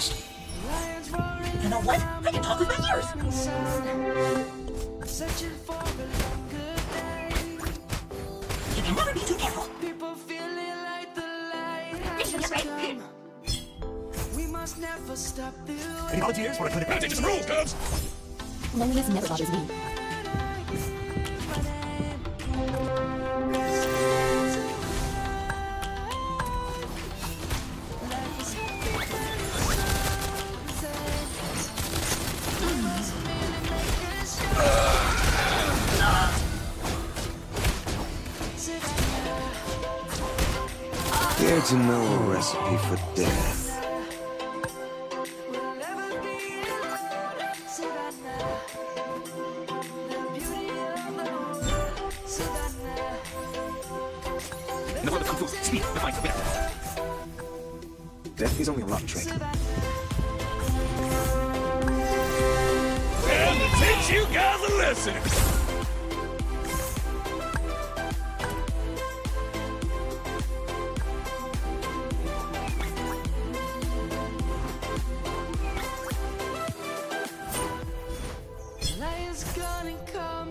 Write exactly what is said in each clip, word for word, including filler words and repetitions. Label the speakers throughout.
Speaker 1: lost. You know what? I can talk with my ears. You can never be too careful. Any volunteers for a clinic? Teach some rules, Cubs!
Speaker 2: Loneliness never bothers me.
Speaker 3: Dare to know a recipe for death.
Speaker 1: No other kung fu. Speed defines the winner.
Speaker 3: Death is only a rough trick.
Speaker 1: Well, to teach you guys a lesson.
Speaker 4: Lion's gonna come.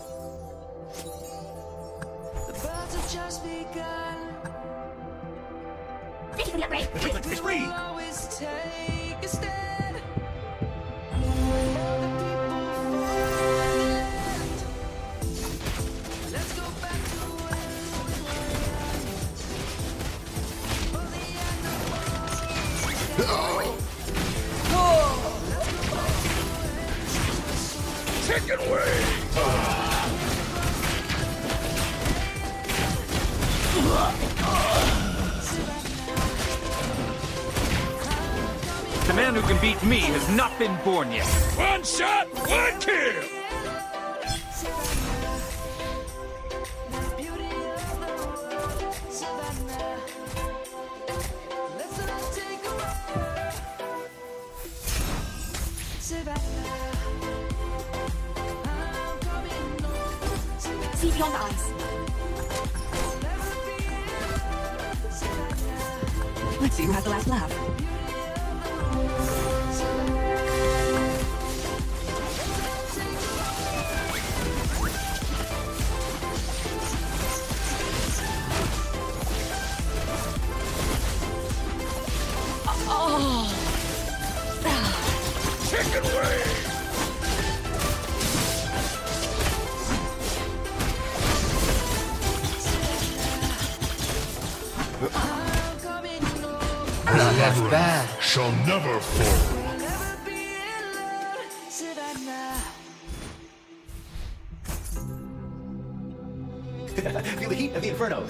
Speaker 4: The birds have just begun.
Speaker 1: Thank you for the upgrade. The treatment is free.
Speaker 4: We'll always take a stand. The people for the land. Let's go back to when we were young. For the animals.
Speaker 1: Chicken wings!
Speaker 5: The man who can beat me has not been born yet.
Speaker 1: One shot, one kill!
Speaker 2: See beyond the eyes. Let's see who has the last laugh. Oh!
Speaker 1: Chicken wings!
Speaker 6: Not that bad.
Speaker 7: Shall never fall.
Speaker 8: Feel the heat of the inferno.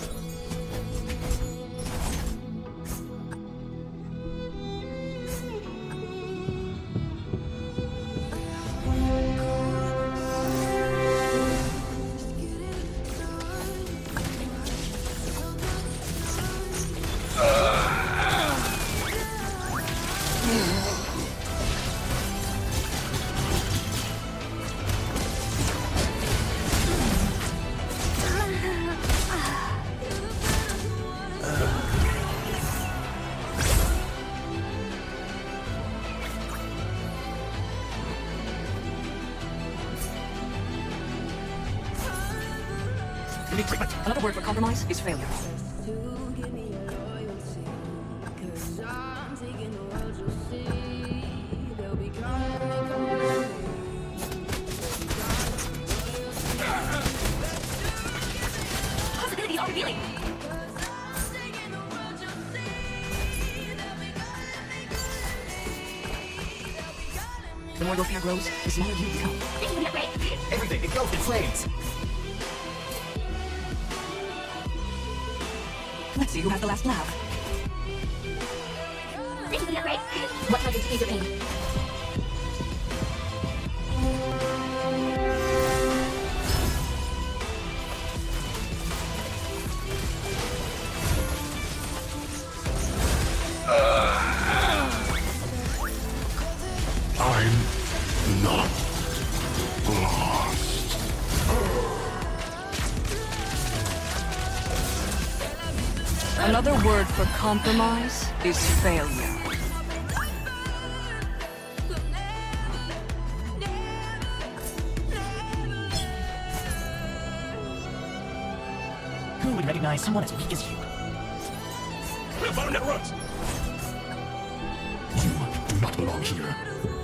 Speaker 2: Another word for compromise is failure.
Speaker 1: Possibilities are revealing.
Speaker 2: The more your fear grows, the smaller you become.
Speaker 1: Thank you for the upgrade.
Speaker 8: Everything engulfed in flames.
Speaker 2: Let's see who has the last laugh.
Speaker 1: Thank you for the upgrade.
Speaker 2: What can I do to ease your pain?
Speaker 7: I'm not lost.
Speaker 2: Another word for compromise is failure.
Speaker 8: would recognize someone as weak as you.
Speaker 7: About that runs. You do not belong here.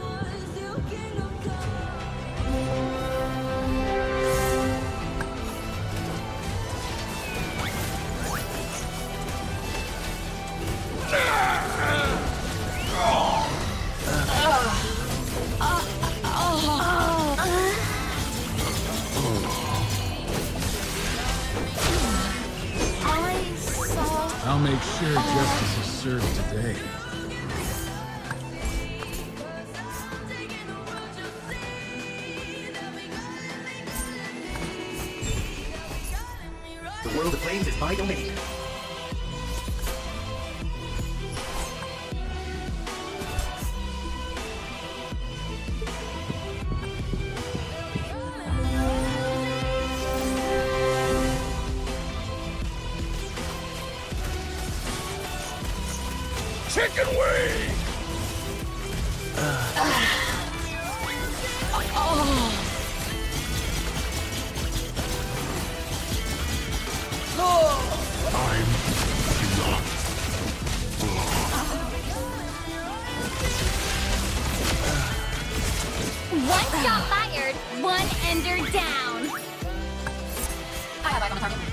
Speaker 9: I'll make sure justice is served today.
Speaker 8: The world of flames is my domain.
Speaker 7: Chicken wing! I'm not.
Speaker 10: One shot fired, one ender down. I have eyes on the target.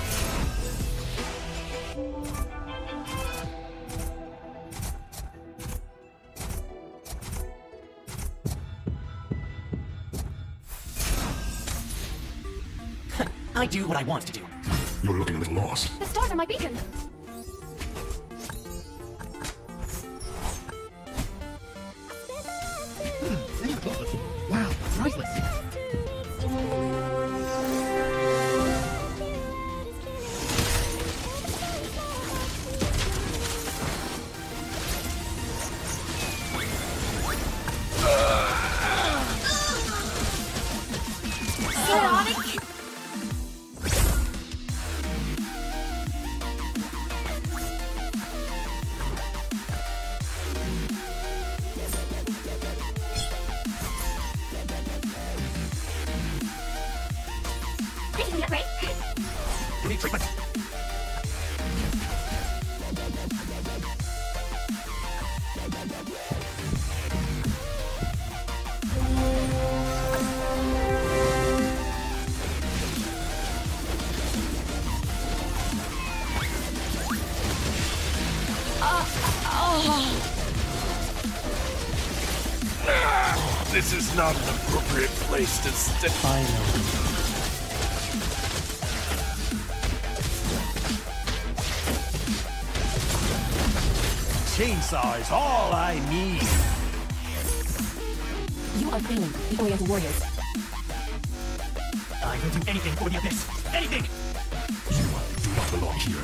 Speaker 8: I do what I want to do.
Speaker 7: You're looking a little lost.
Speaker 10: The stars are my beacon.
Speaker 8: Wow, priceless.
Speaker 10: Chaotic.
Speaker 8: Give me treatment.
Speaker 7: This is not an appropriate place to stay.
Speaker 8: I know.
Speaker 5: Chainsaw is all I need.
Speaker 2: You are failing the Oriental Warriors.
Speaker 8: I will do anything for the Abyss. Anything!
Speaker 7: You do not belong here.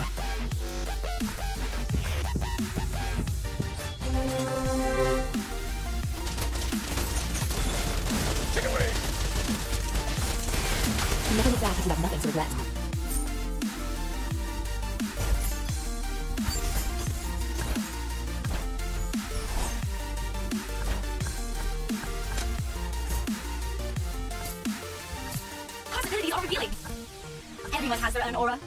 Speaker 7: Chicken wing!
Speaker 2: Never look back if you have nothing to regret.
Speaker 10: Possibilities are revealing. Everyone has their own aura.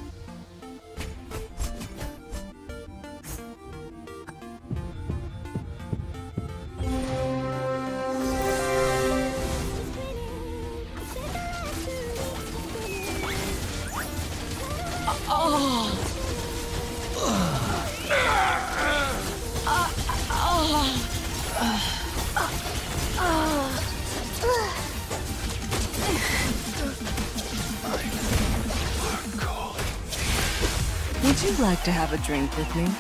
Speaker 11: Would you like to have a drink with me?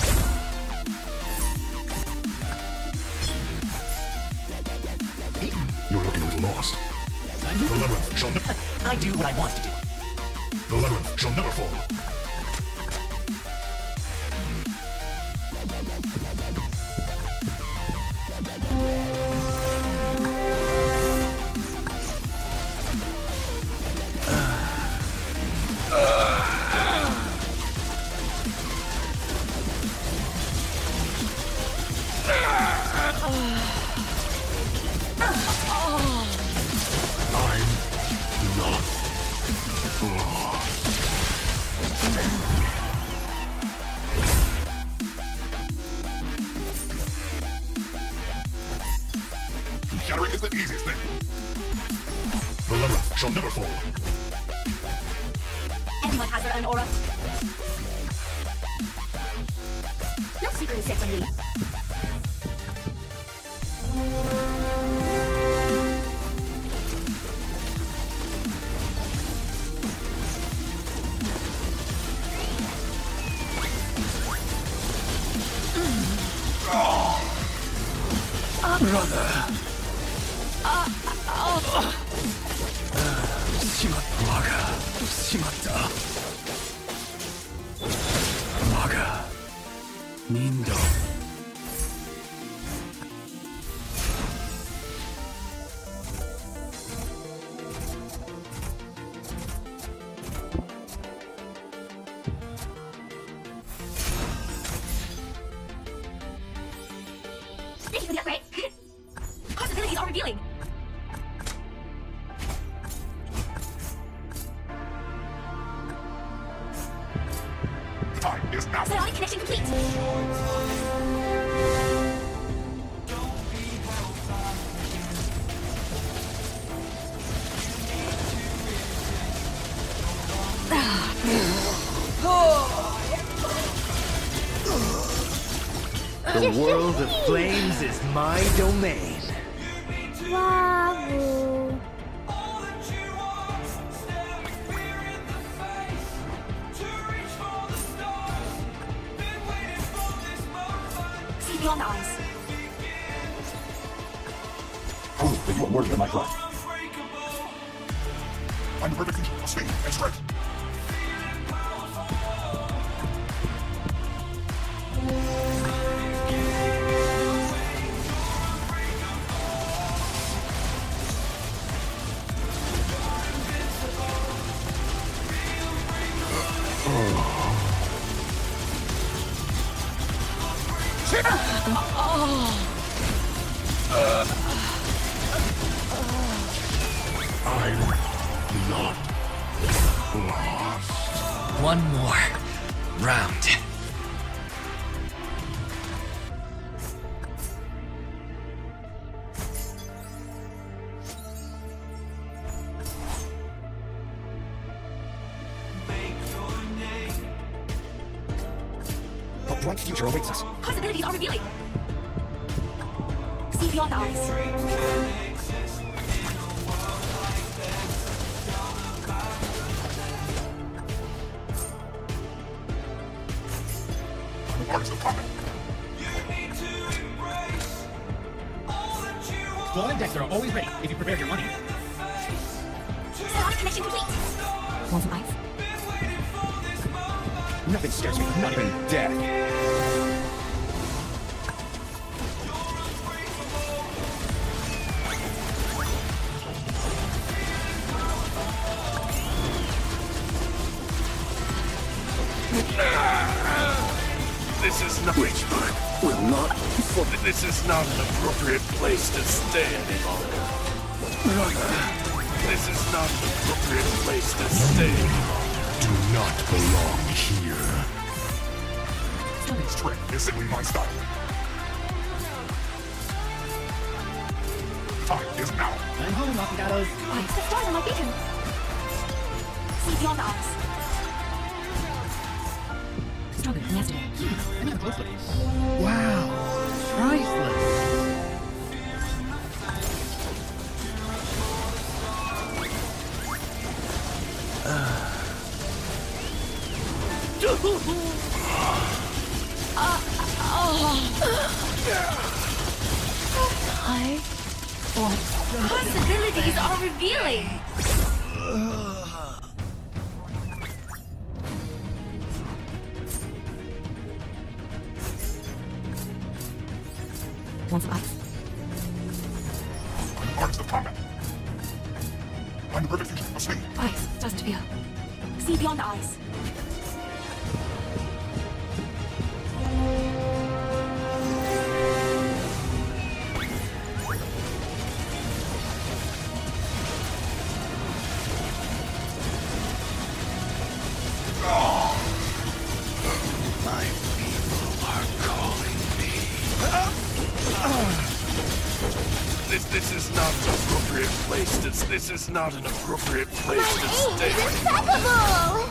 Speaker 7: You're looking a little lost. The labyrinth shall never...
Speaker 8: I do what I want to do.
Speaker 7: The labyrinth shall never fall. I'm not lost. Scattering is the easiest thing. The Labyrinth shall never fall.
Speaker 1: Anyone has their own aura. No secret is safe from me.
Speaker 3: Brother. Ah, oh. しまった我がしまった我が人道
Speaker 1: Thank you for the upgrade. Possibilities are revealing.
Speaker 7: Time is now.
Speaker 1: Psionic connection complete.
Speaker 5: The world of flames is my domain.
Speaker 10: Bravo.
Speaker 1: See beyond the eyes.
Speaker 7: Prove that you are worthy of my trust. I'm the perfect fusion of speed and strength. I'm not lost.
Speaker 6: One more round.
Speaker 8: A bright future awaits us.
Speaker 1: Possibilities are revealing. See beyond the eyes.
Speaker 7: What is the comment?
Speaker 8: Joel and Dexter are always ready if you prepare your money.
Speaker 1: Psionic connection complete. Want some ice?
Speaker 8: Nothing scares me, not even death.
Speaker 7: This is not.
Speaker 3: Witchbird will not for
Speaker 7: This is not an appropriate place to stay any longer.
Speaker 3: brother.
Speaker 7: This is not an appropriate place to stay any longer. Do not belong here. Strength is simply my style. Time is now.
Speaker 8: I'm home, Mafiosos.
Speaker 1: Eyes, the stars on my beacon. See beyond the eyes. Stronger than yesterday.
Speaker 8: I'm not close looking. Wow. Priceless.
Speaker 1: I want. Possibilities are revealing. Want some ice?
Speaker 7: Parts of combat. I'm the perfect fusion of speed.
Speaker 1: Ice, doesn't feel. See beyond the eyes.
Speaker 3: My people are calling me.
Speaker 7: this this is not an appropriate place. This this is not an appropriate place to stay.
Speaker 10: Impeccable!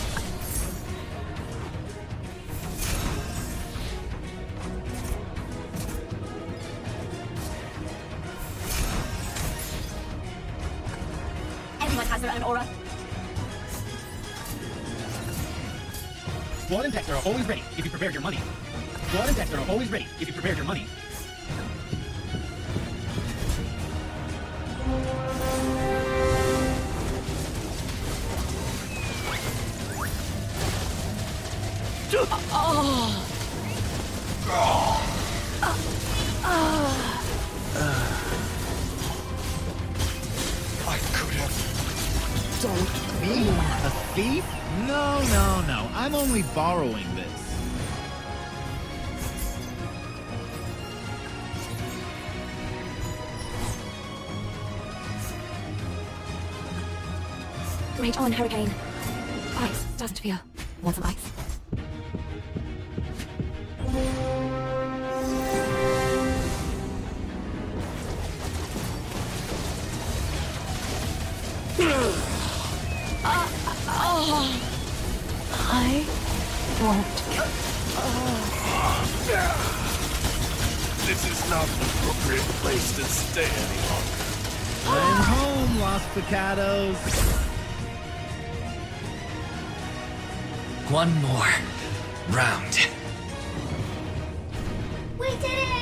Speaker 1: Everyone has their own aura.
Speaker 12: Claude and Dexter are always ready if you prepared your money. Claude and Dexter are always ready if you prepared your money.
Speaker 11: Oh.
Speaker 7: I could have.
Speaker 8: Don't be a thief? No, no, no. I'm only borrowing this.
Speaker 2: Rage on, Hurricane. Ice doesn't feel. Want some ice?
Speaker 11: uh, oh. I won't.
Speaker 7: This is not an appropriate place to stay any longer.
Speaker 8: Heading home, Los Picados.
Speaker 6: One more round.
Speaker 10: We did it!